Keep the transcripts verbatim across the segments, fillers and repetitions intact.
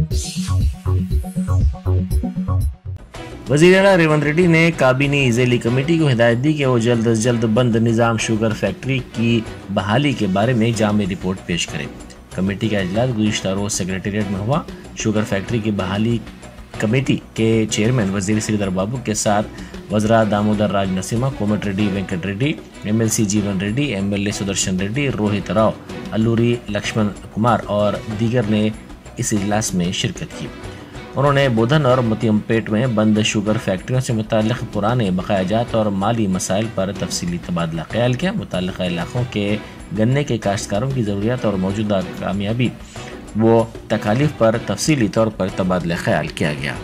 वज़ीर आला रेवंत रेड्डी ने काबीनी ज़ैली कमेटी को हिदायत दी कि वो जल्द अज जल्द बंद निज़ाम शुगर फैक्ट्री की बहाली के बारे में जामी रिपोर्ट पेश करे। कमेटी का इजलास गुज़िश्ता रोज सेक्रेटेरिएट में हुआ। शुगर फैक्ट्री की बहाली कमेटी के चेयरमैन वज़ीर श्रीधर बाबू के साथ वज़रा दामोदर राज नरसिम्हा, कोमट रेड्डी वेंकट रेड्डी, एमएलसी जीवन रेड्डी, एमएलए सुदर्शन रेड्डी, रोहित राव, अल्लूरी लक्ष्मण कुमार और दीगर ने इस इजलास में शिरकत की। उन्होंने बोधन और मोतियमपेट में बंद शुगर फैक्ट्रियों से मुताल्लिक़ पुराने बकायाजात और माली मसाइल पर तफसीली तबादला ख्याल किया। मुताल्लिक़ इलाक़ों के गन्ने के काश्तकारों की ज़रूरियात और मौजूदा कामयाबी वो तकालीफ पर तफसीली तौर पर तबादला ख्याल किया गया।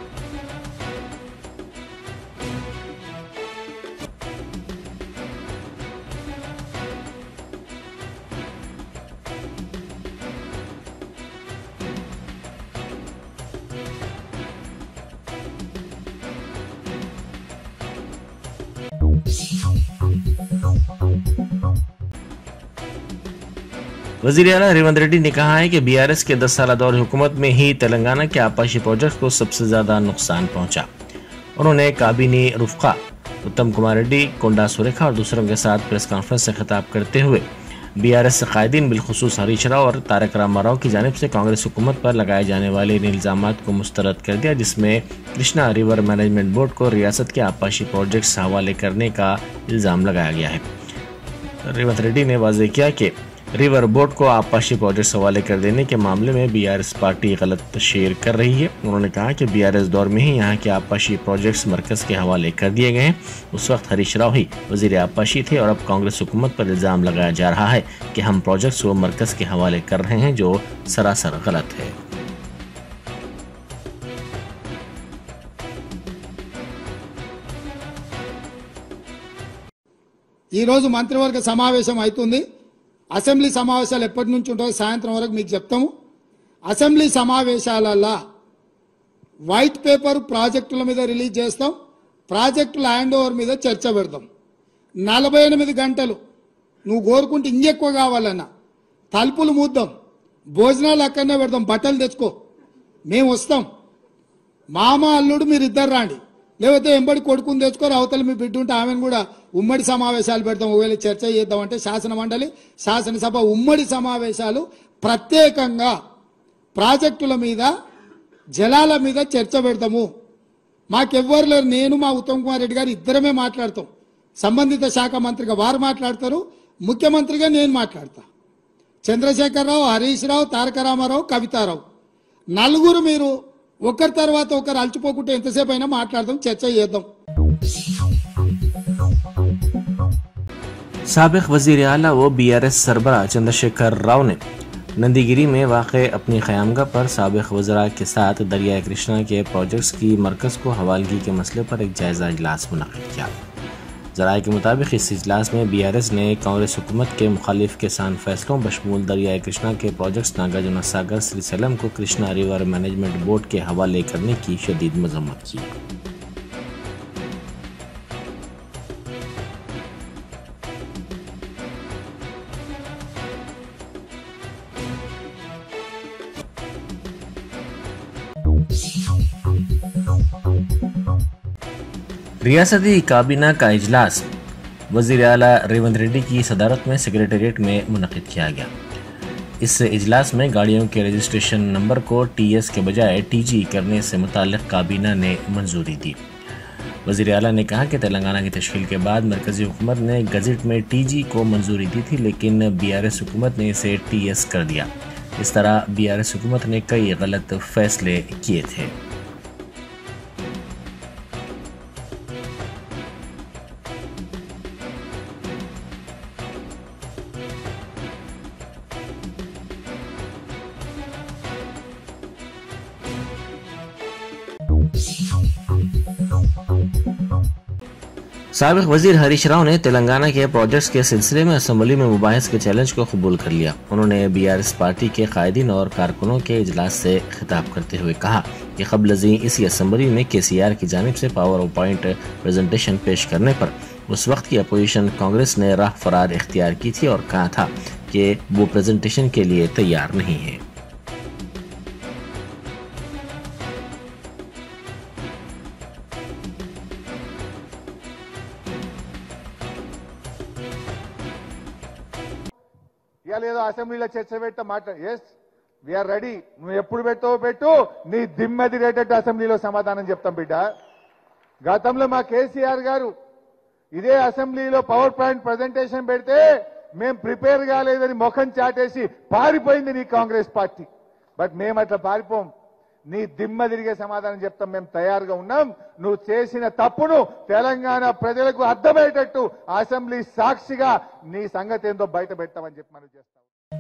वज़ीर आला रेवंत रेड्डी ने कहा है कि बीआरएस के दस साल दौर हुकूमत में ही तेलंगाना के आपाशी प्रोजेक्ट को सबसे ज्यादा नुकसान पहुंचा। उन्होंने काबीनी रुफ़क़ा उत्तम कुमार रेड्डी, कोंडा सुरेखा और दूसरों के साथ प्रेस कॉन्फ्रेंस से खिताब करते हुए बीआरएस कायदीन बिलखुसूस हरीश राव और तारक रामाराव की जानिब से कांग्रेस हुकूमत पर लगाए जाने वाले इन इल्ज़ामात को मुस्तरद कर दिया, जिसमें कृष्णा रिवर मैनेजमेंट बोर्ड को रियासत के आपाशी प्रोजेक्ट्स हवाले करने का इल्ज़ाम लगाया गया है। रेवंत रेड्डी ने वाज़ेह किया कि रिवर बोर्ड को आपाशी प्रोजेक्ट्स हवाले कर देने के मामले में बीआरएस पार्टी गलत शेयर कर रही है। उन्होंने कहा कि बीआरएस दौर में ही यहाँ के आपाशी प्रोजेक्ट्स मरकज के हवाले कर दिए गए हैं। उस वक्त हरीश राव ही वजीर आपाशी थे और अब कांग्रेस हुकूमत पर इल्ज़ाम लगाया जा रहा है कि हम प्रोजेक्ट्स को मरकज के हवाले कर रहे हैं, जो सरासर गलत है। ఈ రోజు మంత్రివర్గ సమావేశం అవుతుంది। అసెంబ్లీ సమావేశాలు ఎప్పటి నుంచి ఉంటాయో సాయంత్రం వరకు మీకు చెప్తాము। అసెంబ్లీ సమావేశాలలో వైట్ పేపర్ ప్రాజెక్టుల మీద రిలీజ్ చేస్తాం, ప్రాజెక్టుల హ్యాండ్ ఓవర్ మీద చర్చ పెడతాం। నలభై ఎనిమిది గంటలు నువ్వు కోరుకుంటే ఇంకెక్కువ కావాలన్నా తలుపులు మూద్దాం, భోజనాలు అక్కడనే పెడతాం, బట్టలు తెచ్చుకో, మేము వస్తాం, మామ అల్లుడు మీరు ఇద్దరు రాండి, లేకపోతే ఎంబడి కొడుకుని తెచ్చుకోరు, అవతల మీ బిడ్డ ఉంటే ఆమెను కూడా ఉమ్మడి సమావేశాలు పెడతాం। ఒకవేళ చర్చ చేద్దామంటే శాసన మండలి శాసనసభ ఉమ్మడి సమావేశాలు ప్రత్యేకంగా ప్రాజెక్టుల మీద జలాల మీద చర్చ పెడతాము। మాకెవ్వరు లేరు, నేను మా ఉత్తమ్ కుమార్ రెడ్డి గారు ఇద్దరమే మాట్లాడతాం। సంబంధిత శాఖ మంత్రిగా వారు మాట్లాడతారు, ముఖ్యమంత్రిగా నేను మాట్లాడతా। చంద్రశేఖరరావు, హరీష్ రావు, తారక రామారావు, కవితారావు నలుగురు మీరు ఒకరి తర్వాత ఒకరు అలచిపోకుంటే ఎంతసేపు అయినా మాట్లాడదాం, చర్చ చేద్దాం। साबिक़ वज़ीर आला व बीआरएस सरबरा चंद्रशेखर राव ने नंदीगिरी में वाक़ अपनी क़यामगाह पर साबिक़ वज़रा के साथ दरियाए कृष्णा के प्रोजेक्ट्स की मरकज़ को हवालगी के मसले पर एक जायज़ा इजलास मुनक़िद किया। ज़राए के मुताबिक इस इजलास में बीआरएस ने कांग्रेस हुकूमत के मुखालिफ किसान फैसलों बशमूल दरियाए कृष्णा के प्रोजेक्ट्स नागार्जुन सागर श्रीसैलम को कृष्णा रिवर मैनेजमेंट बोर्ड के हवाले करने की शदीद मज़म्मत की। रियासती काबीना का इजलास वज़ीर आला रेवंत रेड्डी की सदारत में सेक्रेटेरिएट में मुनक़िद किया गया। इस इजलास में गाड़ियों के रजिस्ट्रेशन नंबर को टीएस के बजाय टीजी करने से मुताल्लिक़ काबीना ने मंजूरी दी। वज़ीर आला ने कहा कि तेलंगाना की तश्कील के बाद मरकज़ी हुकूमत ने गज़ट में टीजी को मंजूरी दी थी, लेकिन बीआरएस हुकूमत ने इसे टीएस कर दिया। इस तरह बीआरएस हुकूमत ने कई गलत फैसले किए थे। साबिक़ वज़ीर हरीश राव ने तेलंगाना के प्रोजेक्ट्स के सिलसिले में असम्बली में मुबाहिस के चैलेंज को कबूल कर लिया। उन्होंने बीआरएस पार्टी के कायदीन और कारकुनों के इजलास से खिताब करते हुए कहा कि क़ब्ल इसी असम्बली में केसीआर की जानिब से पावर पॉइंट प्रेजेंटेशन पेश करने पर उस वक्त की अपोजिशन कांग्रेस ने राह फरार इख्तियार की थी और कहा था कि वो प्रेजेंटेशन के लिए तैयार नहीं है। ఇవాళ ఏదో అసెంబ్లీలో చర్చ పెట్ట మాట ఎస్ వీఆర్ రెడీ, నువ్వు ఎప్పుడు పెట్టావో పెట్టు, నీ దిమ్మెదిరేటట్టు అసెంబ్లీలో సమాధానం చెప్తాం బిడ్డ. గతంలో మా కేసీఆర్ గారు ఇదే అసెంబ్లీలో పవర్ పాయింట్ ప్రజెంటేషన్ పెడితే మేం ప్రిపేర్ కాలేదని ముఖం చాటేసి పారిపోయింది నీ కాంగ్రెస్ పార్టీ. బట్ మేము అట్లా పారిపోం, నీ దిమ్మ తిరిగే సమాధానం చెప్తాం, మేము తయారుగా ఉన్నాం. నువ్వు చేసిన తప్పును తెలంగాణ ప్రజలకు అర్థమయ్యేటట్టు అసెంబ్లీ సాక్షిగా నీ సంగతి ఏందో బయట పెట్టామని చెప్పి మనం చేస్తాం.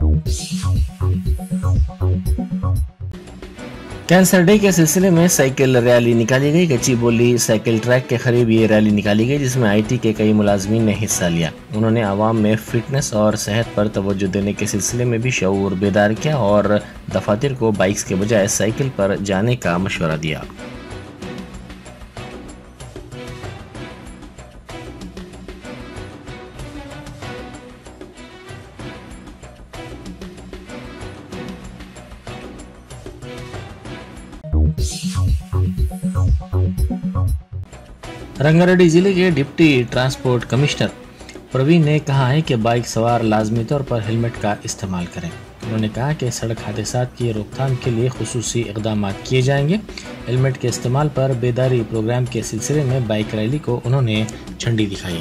कैंसर डे के सिलसिले में साइकिल रैली निकाली गई। गच्चीबोली साइकिल ट्रैक के करीब ये रैली निकाली गई, जिसमें आईटी के कई मुलाजमीन ने हिस्सा लिया। उन्होंने आवाम में फिटनेस और सेहत पर तवज्जो देने के सिलसिले में भी शऊर बेदार किया और दफातर को बाइक्स के बजाय साइकिल पर जाने का मशवरा दिया। रंगारेड्डी जिले के डिप्टी ट्रांसपोर्ट कमिश्नर प्रवीण ने कहा है कि बाइक सवार लाजमी तौर पर हेलमेट का इस्तेमाल करें। उन्होंने कहा कि सड़क हादसात की रोकथाम के लिए खुसूसी इक़दाम किए जाएंगे। हेलमेट के इस्तेमाल पर बेदारी प्रोग्राम के सिलसिले में बाइक रैली को उन्होंने झंडी दिखाई।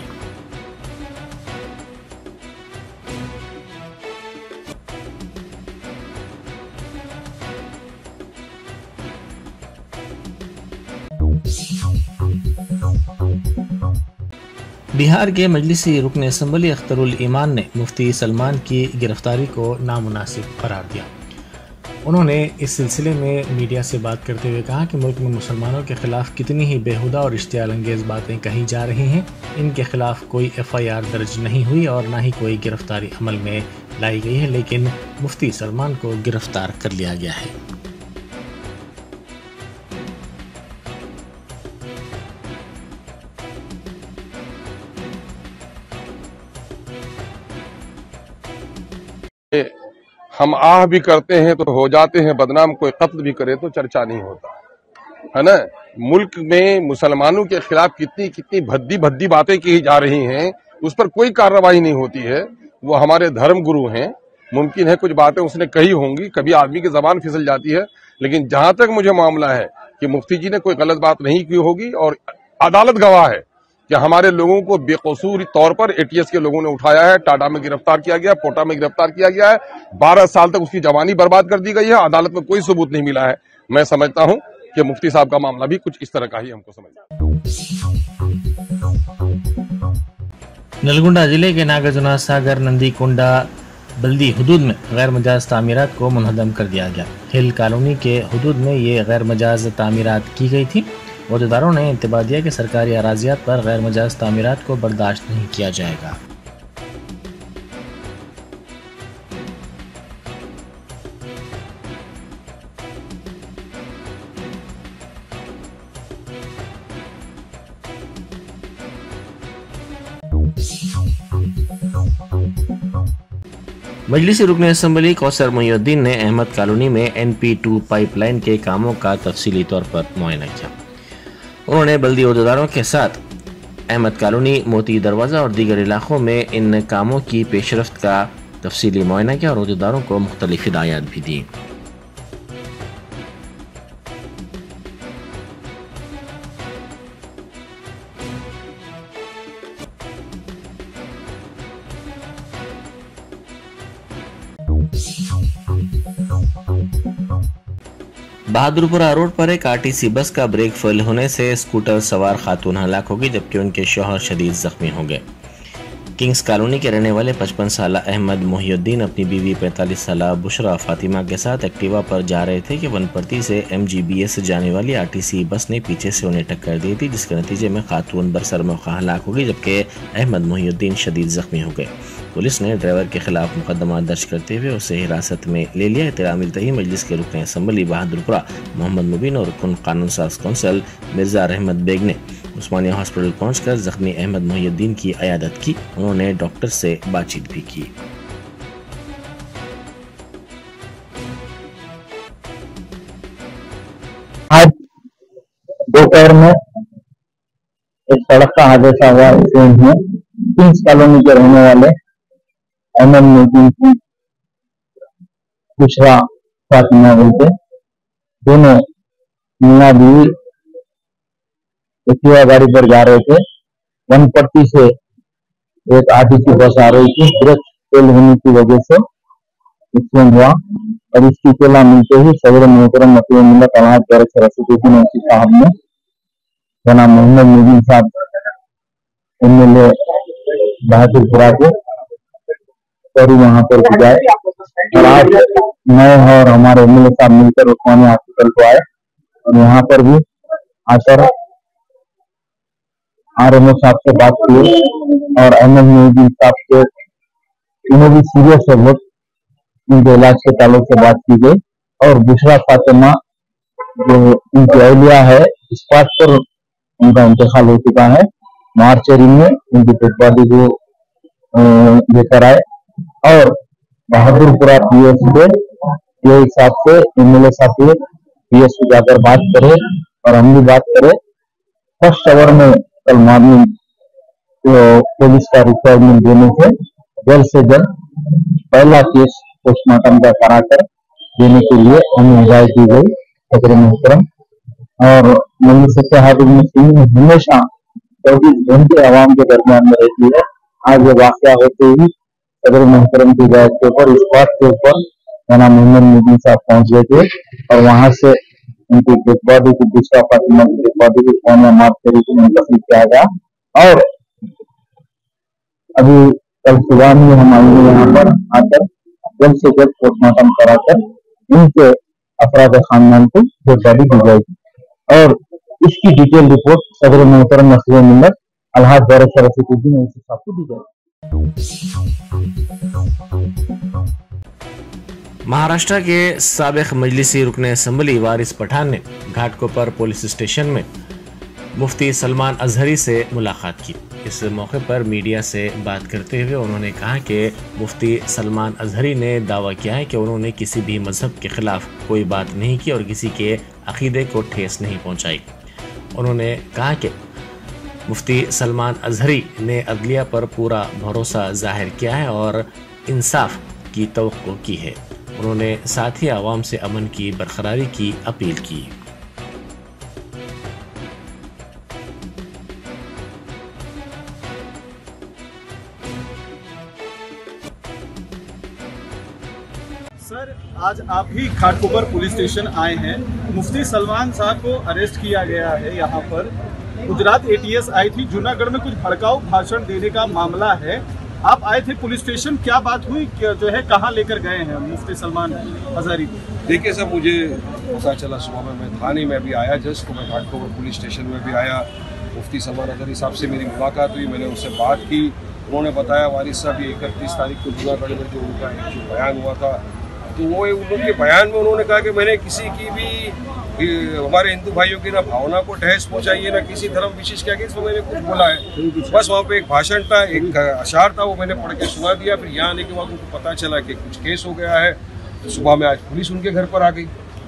बिहार के मजलिसी रुकन असम्बली अख्तरुल ईमान ने मुफ्ती सलमान की गिरफ्तारी को नामुनासिब करार दिया। उन्होंने इस सिलसिले में मीडिया से बात करते हुए कहा कि मुल्क में मुसलमानों के खिलाफ कितनी ही बेहुदा और इश्तियाल अंगेज़ बातें कही जा रही हैं, इनके खिलाफ कोई एफ आई आर दर्ज नहीं हुई और ना ही कोई गिरफ्तारी अमल में लाई गई है, लेकिन मुफ्ती सलमान को गिरफ्तार कर लिया गया है। हम आह भी करते हैं तो हो जाते हैं बदनाम, कोई कत्ल भी करे तो चर्चा नहीं होता है ना। मुल्क में मुसलमानों के खिलाफ कितनी कितनी भद्दी भद्दी बातें की जा रही हैं, उस पर कोई कार्रवाई नहीं होती है। वो हमारे धर्म गुरु हैं, मुमकिन है कुछ बातें उसने कही होंगी, कभी आदमी की जबान फिसल जाती है, लेकिन जहां तक मुझे मामला है कि मुफ्ती जी ने कोई गलत बात नहीं की होगी और अदालत गवाह है कि हमारे लोगों को बेकसूर तौर पर एटीएस के लोगों ने उठाया है, टाटा में गिरफ्तार किया गया, पोटा में गिरफ्तार किया गया है, बारह साल तक उसकी जवानी बर्बाद कर दी गई है, अदालत में कोई सबूत नहीं मिला है। मैं समझता हूं कि मुफ्ती साहब का मामला भी कुछ इस तरह का ही हमको समझना। नलगुंडा जिले के नागार्जुना सागर नंदीकुंडा बल्दी हुदूद में गैर मजाज तामीरात को मुनहदम कर दिया गया। हिल कॉलोनी के हुदूद में ये गैर मजाज तामीरात की गई थी। अहदेदारों ने इंतबाह दिया कि सरकारी अराजियात पर गैर मजाज तामीरात को बर्दाश्त नहीं किया जाएगा। मजलिसी रुकन असम्बली कौसर मोहिउद्दीन ने अहमद कॉलोनी में एन पी टू पाइपलाइन के कामों का तफसीली तौर पर मुआयना किया। उन्होंने बल्दी अहदेदारों के साथ अहमद कॉलोनी, मोती दरवाज़ा और दीगर इलाकों में इन कामों की पेशरफ्त का तफसीली मुआयना किया और अहदेदारों को मुख्तलिफ हिदायत भी दी। बहादुरपुरा रोड पर एक आरटीसी बस का ब्रेक फेल होने से स्कूटर सवार खातून हलाक हो गई, जबकि उनके शौहर शदीद जख्मी हो गए। किंग्स कॉलोनी के रहने वाले पचपन साल अहमद मोहिउद्दीन अपनी बीवी पैंतालीस साल बुशरा फातिमा के साथ एक्टिवा पर जा रहे थे कि वनपट्टी से एमजीबीएस जाने वाली आरटीसी बस ने पीछे से उन्हें टक्कर दी थी, जिसके नतीजे में खातून बरसर मौका हलाक हो गई, जबकि अहमद मोहिउद्दीन शदीद जख्मी हो गए। पुलिस ने ड्राइवर के खिलाफ मुकदमा दर्ज करते हुए उसे हिरासत में ले लिया। इत्तला मिलते ही मजलिस के रुकन असम्बली बहादुरपुरा मोहम्मद मुबीन और रुकन कानून साज कौंसल मिर्जा रहमत बेग ने उस्मानिया हॉस्पिटल पहुंचकर जख्मी अहमद मोहिउद्दीन की अयादत की। उन्होंने डॉक्टर से बातचीत भी की। आज दोपहर में एक सड़क का हादसा हुआ। ट्रेन में किंग्स कॉलोनी के रहने वाले अहमद मोहद्दीन की बुशरा फातिमा बोलते, दोनों मियाँ बीवी एक्टिवा गाड़ी पर जा रहे थे। वनपट्टी से एक आधी की बस आ रही थी, ब्रेक फेल होने की वजह से एक्सीडेंट हुआ और इसकी इत्तला मिलते ही सदर मोहतरम मसले मिल्लत अलहाज बैरिस्टर रशीदुद्दीन ओवैसी साहब ने जनाब मोहम्मद नजीम साहब एम एल ए बहादुरपुरा के करी वहां पर भिजाए और आज मैं और हमारे एम एल ए साहब मिलकर उस्मानिया हॉस्पिटल को आए और यहाँ पर भी आकर आर एम ओ साहब से बात की और अहमद नजीम साहब से उन्हें भी सीरियस है बहुत, उनके इलाज के ताल्लुक से बात की गई और बुशरा फातिमा जो उनकी अहलिया है इस बात पर उनका इंतकाल हो चुका है। मार्चरी में उनकी डेड बॉडी को लेकर आए और बहादुरपुरा पी एस पे ये हिसाब से एम एल ए साहब से पी एस पे जाकर बात करे और हम भी बात करें। फर्स्ट आवर में कल मॉर्निंग तो पुलिस का रिक्वायरमेंट देने से जल्द से जल्द पहला केस पोस्टमार्टम का कराकर देने के लिए हमें हिदायत दी गई सदर मोहतरम। और मजलिस मुस्लिमीन हमेशा चौबीस घंटे आवाम के दरमियान में रहती है। आज ये वाकया होते ही सदर मोहतरम की हिदायत के ऊपर इस बात के ऊपर जनाब मोहम्मद नजीम साहब पहुंच गए थे और वहां से उनकी डेड बॉडी की बुशरा फातिमा की डेड बॉडी को उस्मानिया मार्चरी को मुंतकिल किया गया और अभी कल सुबह में हम आएंगे यहाँ पर आकर जल्द से जल्द पोस्टमार्टम कराकर उनके अफराद खानदान को डेड बॉडी दी जाएगी और इसकी डिटेल रिपोर्ट सदर मोहतरम मसले मिल्लत अलहाज बैरिस्टर रशीदुद्दीन ओवैसी साहब को दी जाएगी। महाराष्ट्र के साबिक मजलिसी रुकने असम्बली वारिस पठान ने घाटकोपर पुलिस स्टेशन में मुफ्ती सलमान अजहरी से मुलाकात की। इस मौके पर मीडिया से बात करते हुए उन्होंने कहा कि मुफ्ती सलमान अजहरी ने दावा किया है कि उन्होंने किसी भी मजहब के खिलाफ कोई बात नहीं की और किसी के अकीदे को ठेस नहीं पहुंचाई। उन्होंने कहा कि मुफ्ती सलमान अजहरी ने अदलिया पर पूरा भरोसा जाहिर किया है और इंसाफ की तवक्को की है। उन्होंने साथ ही आवाम से अमन की बरकरारी की अपील की। सर, आज आप ही घाटकोपर पुलिस स्टेशन आए हैं। मुफ्ती सलमान साहब को अरेस्ट किया गया है। यहाँ पर गुजरात ए टी एस आई थी, जूनागढ़ में कुछ भड़काऊ भाषण देने का मामला है। आप आए थे पुलिस स्टेशन, क्या बात हुई, क्या जो है कहाँ लेकर गए हैं मुफ्ती सलमान अजहरी? देखिए सर, मुझे पता चला सुबह में, मैं थाने में भी आया जस्ट, तो मैं घाटकोपर पुलिस स्टेशन में भी आया। मुफ्ती सलमान अजहरी साहब से मेरी मुलाकात हुई, मैंने उनसे बात की। उन्होंने बताया वारिस साहब ये इकतीस तारीख को जूनागढ़ में जो उनका एक जो बयान हुआ था, तो वो उनके बयान में उन्होंने कहा कि मैंने किसी की भी हमारे हिंदू भाइयों की ना भावना को ठेस पहुंचाई है, ना किसी धर्म विशेष के अगेंस्ट मैंने कुछ बोला है। बस वहाँ पे एक भाषण था, एक अशार था, वो मैंने पढ़ के सुना दिया। फिर यहाँ आने के बाद उनको पता चला कि कुछ केस हो गया है। तो सुबह में आज पुलिस उनके घर पर आ गई,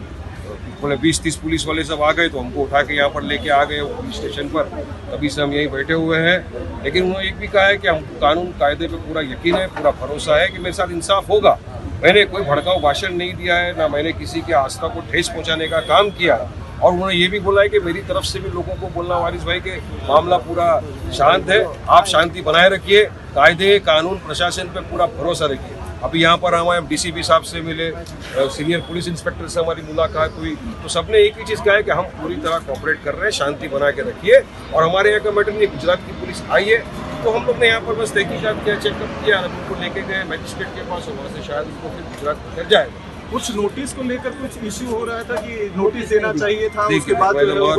बोले बीस तीस पुलिस वाले सब आ गए, तो हमको उठा के यहाँ पर लेके आ गए पुलिस स्टेशन पर। तभी से हम यहीं बैठे हुए हैं। लेकिन उन्होंने एक भी कहा है कि हमको कानून कायदे पे पूरा यकीन है, पूरा भरोसा है कि मेरे साथ इंसाफ होगा। मैंने कोई भड़काऊ भाषण नहीं दिया है, ना मैंने किसी की आस्था को ठेस पहुंचाने का काम किया। और उन्होंने ये भी बोला है कि मेरी तरफ से भी लोगों को बोलना वारिस भाई के मामला पूरा शांत है, आप शांति बनाए रखिए, कायदे कानून प्रशासन पे पूरा भरोसा रखिए। अभी यहाँ पर हमारे डी सी पी साहब से मिले, सीनियर पुलिस इंस्पेक्टर से हमारी मुलाकात हुई, तो सबने एक ही चीज़ कहा है कि हम पूरी तरह कोऑपरेट कर रहे हैं, शांति बना के रखिए। और हमारे यहाँ का मैटर नहीं, गुजरात की पुलिस आई है, तो हम लोग ने यहाँ पर बस तहकीकात किया, चेकअप किया, उनको लेके गए मैजिस्ट्रेट के पास, और वहाँ से शायद उनको फिर गुजरात कर जाएगा। कुछ नोटिस को लेकर कुछ इश्यू हो रहा था कि नोटिस देना चाहिए था, उसके बाद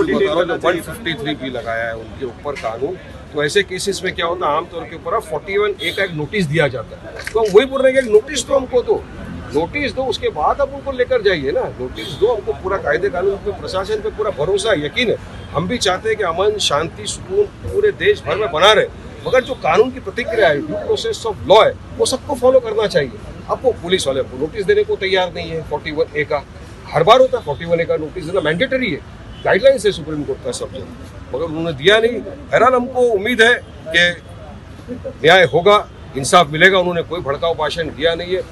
वन फिफ्टी थ्री भी लगाया है उनके ऊपर कानून। तो ऐसे केसेस में क्या होता है, आमतौर के ऊपर फोर्टी वन ए का एक नोटिस दिया जाता है। तो हम वही बोल रहे हैं कि नोटिस तो हमको दो, नोटिस दो, उसके बाद आप उनको लेकर जाइए ना। नोटिस दो, हमको पूरा कायदे कानून पे, प्रशासन पे पूरा भरोसा यकीन है। हम भी चाहते हैं कि अमन शांति सुकून पूरे देश भर में बना रहे, मगर जो कानून की प्रतिक्रिया है, ड्यू प्रोसेस ऑफ लॉ है, वो सबको फॉलो करना चाहिए। अब वो पुलिस वाले को नोटिस देने को तैयार नहीं है। फोर्टी वन ए का हर बार होता है, फोर्टी वन ए का नोटिस देना मैंडेटरी है, गाइडलाइंस है सुप्रीम कोर्ट का सब, मगर उन्होंने दिया नहीं। बहरहाल हमको उम्मीद है कि न्याय होगा, इंसाफ मिलेगा। उन्होंने कोई भड़काऊ भाषण दिया नहीं है।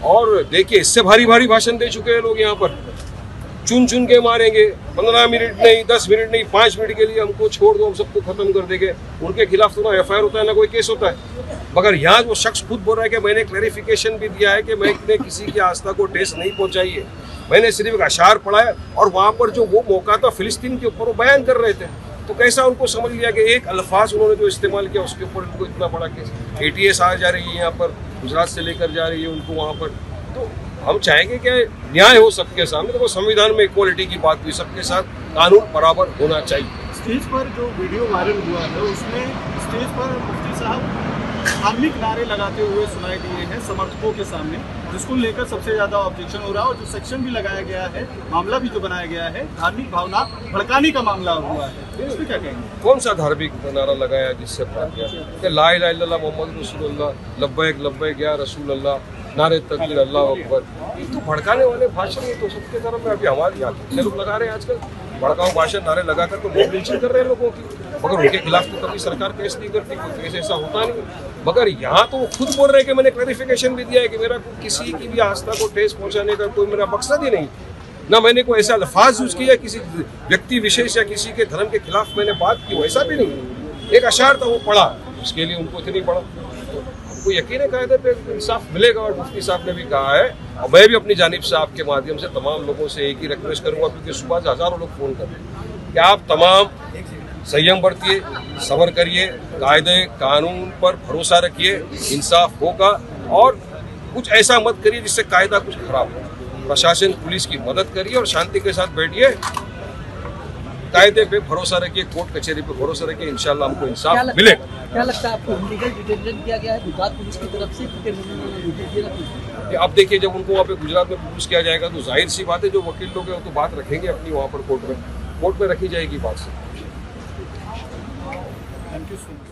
और देखिए इससे भारी भारी भाषण दे चुके हैं लोग यहाँ पर, चुन चुन के मारेंगे, पंद्रह मिनट नहीं, दस मिनट नहीं, पाँच मिनट के लिए हमको छोड़ दो, हम सबको खत्म कर देंगे। उनके खिलाफ तो ना एफ आई आर होता है ना कोई केस होता है। मगर यहाँ वो शख्स खुद बोल रहा है कि मैंने क्लैरिफिकेशन भी दिया है कि मैंने किसी की आस्था को ठेस नहीं पहुँचाई है, मैंने सिर्फ एक अशार पढ़ा है। और वहाँ पर जो वो मौका था फिलिस्तीन के ऊपर वो बयान कर रहे थे, तो कैसा उनको समझ लिया कि एक अल्फाज उन्होंने जो इस्तेमाल किया उसके ऊपर उनको इतना बड़ा केस। ए टी एस आ जा रही है यहाँ पर, गुजरात से लेकर जा रही है उनको वहाँ पर। तो हम चाहेंगे कि न्याय हो सबके सामने। तो वो संविधान में इक्वालिटी की बात हुई, सबके साथ कानून बराबर होना चाहिए। स्टेज पर जो वीडियो वायरल हुआ है उसमें स्टेज पर मुफ्ती साहब धार्मिक नारे लगाते हुए सुनाई दिए हैं समर्थकों के सामने, जिसको लेकर सबसे ज्यादा ऑब्जेक्शन हो रहा है। और जो सेक्शन भी लगाया गया है, मामला भी जो बनाया गया है, धार्मिक भावना भड़काने का मामला हुआ है, इसमें क्या कहेंगे? कौन सा धार्मिक नारा लगाया जिससे बात किया? ला इलाहा इल्लल्लाह मोहम्मद रसूलुल्लाह, लब्बैक लब्बैक या रसूल अल्लाह, नारे तकबीर, अल्लाह अकबर। ये तो भड़काने वाले भाषण ये तो सबके तरफ में अभी हमारे यहाँ के लोग लगा रहे हैं आजकल, भड़काऊ भाषण नारे लगाकर तो मोबिलाइजेशन कर रहे हैं लोगों की। मगर उनके खिलाफ तो कभी सरकार केस नहीं करती, कोई केस ऐसा होता नहीं। मगर यहाँ तो वो खुद बोल रहे हैं कि मैंने क्लैरिफिकेशन भी दिया है कि मेरा किसी की भी आस्था को ठेस पहुँचाने का कोई मेरा मकसद ही नहीं, ना मैंने कोई ऐसा अल्फाज यूज किया किसी व्यक्ति विशेष या किसी के धर्म के खिलाफ मैंने बात की, वैसा भी नहीं। एक अशार था वो पढ़ा, उसके लिए उनको इतनी पढ़ा। तो यकीन है कायदे पे इंसाफ मिलेगा। और मुफ्ती साहब ने भी कहा है, और मैं भी अपनी जानिब से आपके माध्यम से तमाम लोगों से एक ही रिक्वेस्ट करूंगा, क्योंकि सुबह से हजारों लोग फोन कर रहे हैं कि आप तमाम संयम बरतिए, सब्र करिए, कायदे कानून पर भरोसा रखिए, इंसाफ होगा। और कुछ ऐसा मत करिए जिससे कायदा कुछ खराब हो। प्रशासन पुलिस की मदद करिए और शांति के साथ बैठिए, कायदे पे भरोसा रखिए, कोर्ट कचहरी पे भरोसा रखिए, इंशाल्लाह हमको इंसाफ मिलेगा। क्या लगता है आपको लीगल डिटेंशन किया गया है गुजरात पुलिस की तरफ से? कि अब देखिए जब उनको वहाँ पे गुजरात में पुलिस किया जाएगा तो जाहिर सी बात है जो वकील लोग हैं वो तो बात रखेंगे अपनी वहाँ पर कोर्ट में, कोर्ट में रखी जाएगी बात से। Thank you so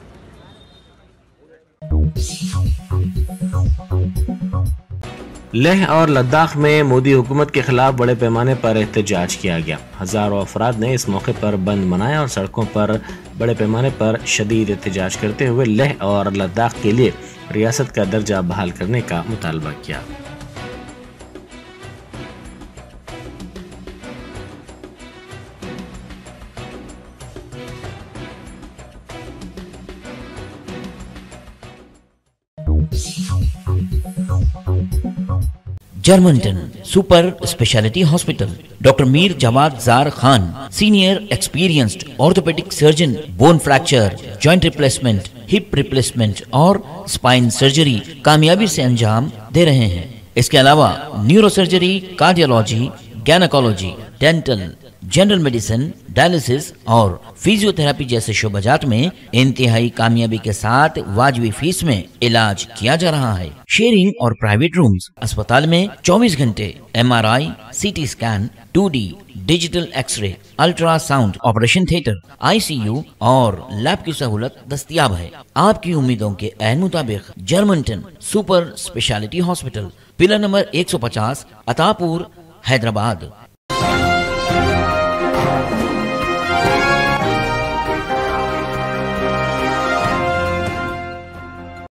much. Leh और लद्दाख में मोदी हुकूमत के खिलाफ बड़े पैमाने पर एहतजाज किया गया। हजारों अफराद ने इस मौके पर बंद मनाया और सड़कों पर बड़े पैमाने पर शदीद एहतजाज करते हुए लेह और लद्दाख के लिए रियासत का दर्जा बहाल करने का मुतालबा किया। Germanton super speciality hospital, doctor Mir Jawad Zar Khan, senior experienced orthopaedic surgeon, bone fracture, joint replacement, hip replacement और स्पाइन सर्जरी कामयाबी से अंजाम दे रहे हैं। इसके अलावा neuro surgery, cardiology, gynaecology, dental, general medicine, dialysis और फिजियोथेरेपी जैसे शोबाजात में इंतहाई कामयाबी के साथ वाजबी फीस में इलाज किया जा रहा है। शेयरिंग और प्राइवेट रूम्स, अस्पताल में चौबीस घंटे M R I, C T scan, two D, digital X-ray, ultrasound, operation theatre, I C U और लैब की सहूलत दस्तयाब है। आपकी उम्मीदों के ऐन मुताबिक Germanton super speciality hospital, pillar number एक सौ पचास, अतापुर, हैदराबाद।